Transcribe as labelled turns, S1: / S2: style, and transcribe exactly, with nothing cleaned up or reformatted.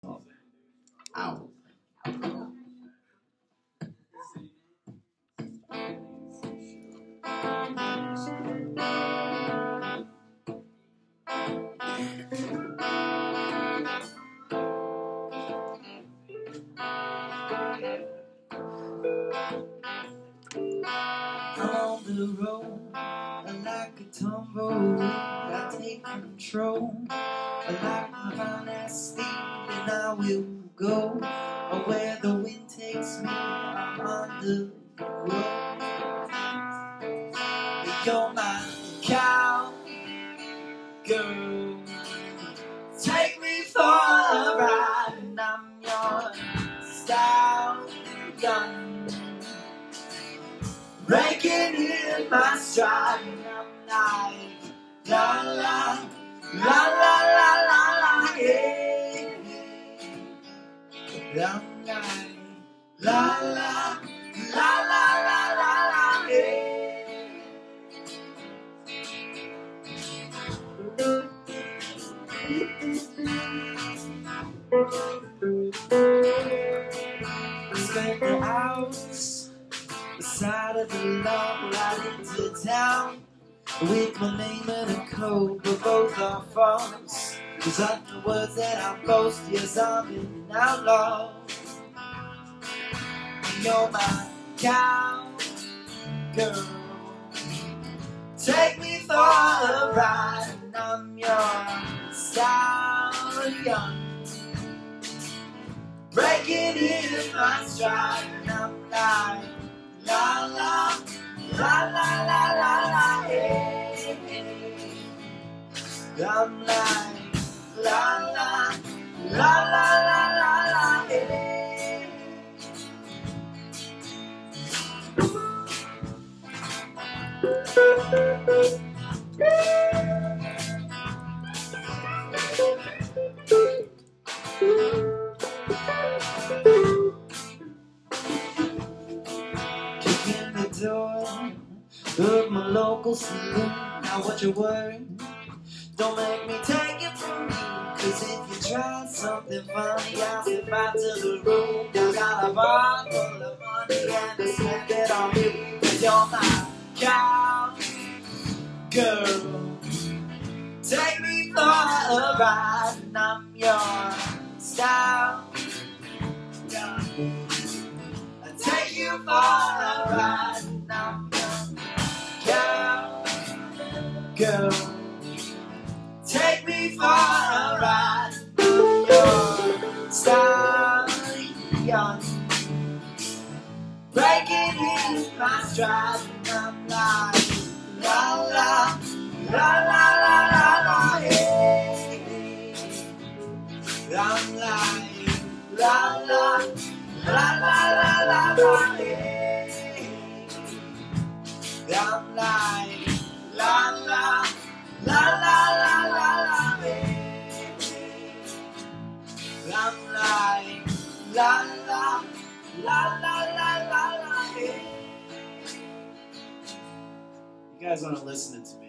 S1: Ow. On the road, like a tumbleweed, I take control. Like my finest steed, and I will go where the wind takes me. I'm on the road. You're my cow, girl. Take me for a ride, and I'm your stallion. Breaking in my stride, and I'm like la la la la la la la, yeah. I'm like la la la la la la la, yeah. I spent the hours beside of the law, right into town with my name and a code, but both are false. Cause on the words that I boast, yes, I'm an outlaw. And you're my cow, girl. Take me for a ride, and I'm your stallion. Breaking in my stride, and I'm like la la la la la la la, yeah. I'm like la la la la la la la, yeah. Kicking the door of my local saloon. Now what's your word? Don't make me take it from you. Cause if you try something funny, I'll step out to the room. I got a bar full of money and I spend it on you. Cause you're my cow, girl. Take me for a ride, and I'm your style. I take you for a ride, and I'm your cow, girl. Take me for a ride, and I'm your stallion. Breaking in my stride, and I'm like la la la la la la la, yeah. I'm like la la la la la la la, yeah. I'm like la la la la la la la, yeah. I'm like la la la la la la la, yeah. You guys aren't listening to me.